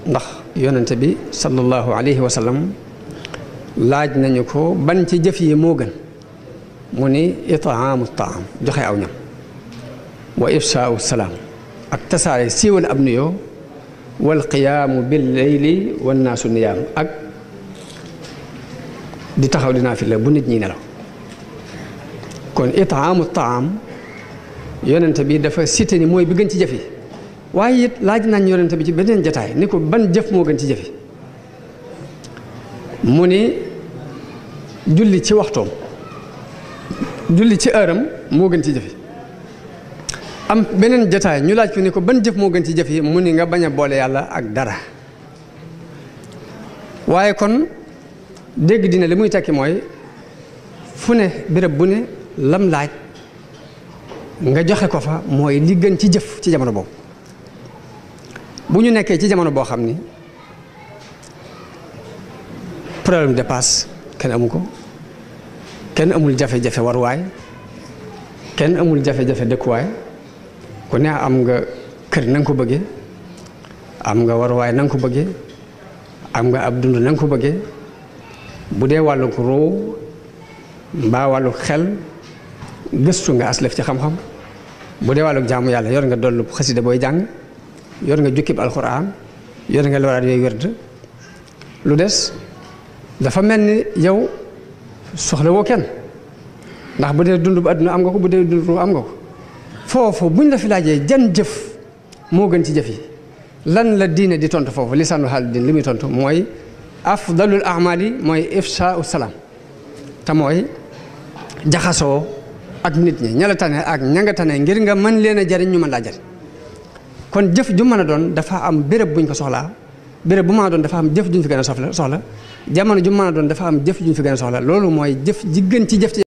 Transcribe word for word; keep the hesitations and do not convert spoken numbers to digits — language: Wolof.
ndax yonente bi sallallahu alayhi wa sallam laaj nañu ko ban ci jëf yi moo gën mu ni itaamu taam joxe aw ñam wa ifsaau salaam ak tasaare siiwal ab nuyoo wal qiyaamu bil layli wan naasu niyaam ak di taxaw dinaa fi la bu nit ñi nelaw kon itaamu taam yonente bi dafa cité ni mooy bi gën ci jëf yi waaye it laaj nañ yonente bi ci beneen jataay ni ko ban jëf moo gën ci jëf yi mu ni julli ci waxtoom julli ci ëram moo gën ci jëf yi am beneen jataay ñu laaj ko ni ko ban jëf moo gën ci jëf yi mu ni nga bañ a boole yàlla ak dara waaye kon dégg dina li muy tekki mooy fu ne béréb bu ne lam laaj nga joxe ko fa mooy li gën ci jëf ci jamono boobu bu ñu nekkee ci jamono boo xam ni problème dépasse kenn amu ko kenn amul jafe-jafe waruwaay kenn amul jafe-jafe dëkkuwaay ku ne am nga kër na nga ko bëggee am nga waruwaay na nga ko bëggee am nga ab dund na nga ko bëggee bu dee wàllu ko roo mbaa wàllu xel gëstu nga aslef ci xam-xam bu dee wàllu jaamu yàlla yor nga dollu xasida booy jàng yor nga jukkib alxuraan yor nga lawraat yooyu wérd lu des dafa mel ni yow soxla woo kenn ndax bu dee dund bu àdduna am nga ko bu dee dund am nga ko foofu buñ la fi laajee jan jëf moo gën ci jëf yi lan la diine di tontu foofu lisaanu xaal diine li muy tontu mooy afdalul amali mooy ifsaau salaam te mooy jaxasoo ak nit ñi ña la tane ak ña nga tane ngir nga mën leen a jariñ ñu mën laa jariñ kon jëf ju mën a doon dafa am béréb buñ ko soxlaa béréb bu mën a doon dafa am jëf juñ fi gën a soxla soxla jamono ju mën a doon dafa am jëf juñ fi gën a soxla loolu mooy jëf ji gën ci jëf ci